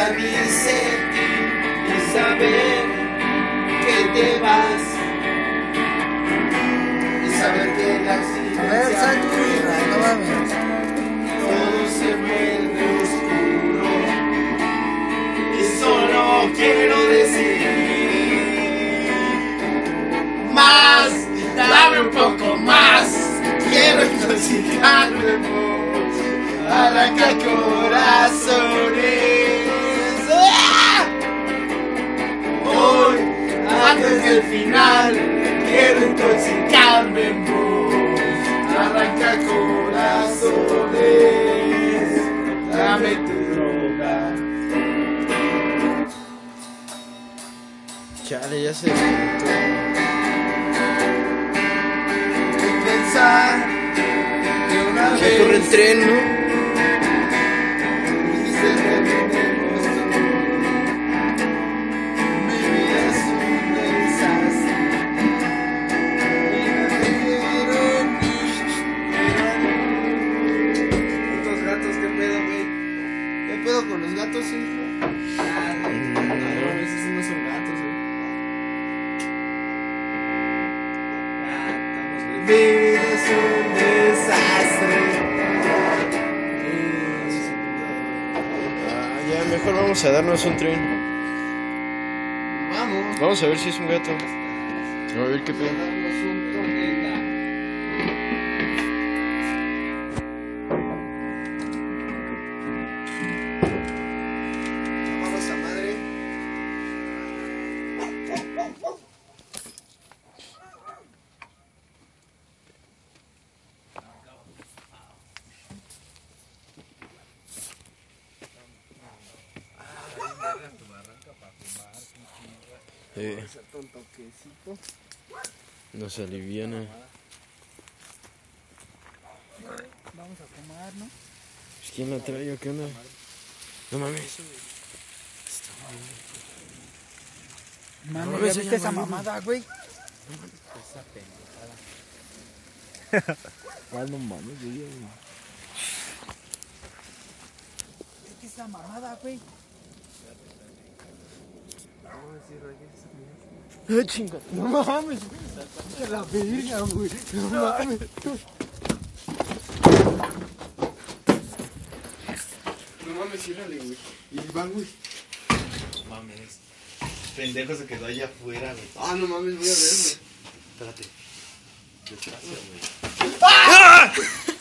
mi sentir y saber que te vas. Y saber que la A ver, existencia sal tú, no mames. todo se vuelve oscuro. Y solo quiero decir más, dame un poco más. Quiero intoxicarme vos, arranca corazones. ¡Ah! Hoy, antes del final, quiero intoxicarme en vos, arranca corazones. Dame tu droga. Chale, ya se desconectó. Pensar de una Ya corre el vez. tren, ¿no? Dice que tenemos todo. Mi vida es un desastre. Y no te quiero ni. Estos gatos, ¿qué pedo, güey? ¿Qué pedo con los gatos, hijo? Esos no son gatos, güey. Mi vida es un desastre. Ah, ya, mejor vamos a darnos un tren. Vamos. Vamos a ver si es un gato. A ver qué pedo. Darnos un planeta. Vamos a madre. Un toquecito. Nos aliviana. Vamos a tomar, ¿no? Pues, ¿quién la trae o qué onda? No mames. Mami, No, ¿ya esa viste ya esa no, mamada, güey? No mames, güey. ¿Viste esa mamada, güey? Ah, chinga. No mames. A la verga, güey. No mames. No mames, ciérrale, güey. Y van, güey. Mames. Pendejo se quedó allá afuera, güey. Ah, no mames, voy a ver, güey. Espérate. Despacio, güey.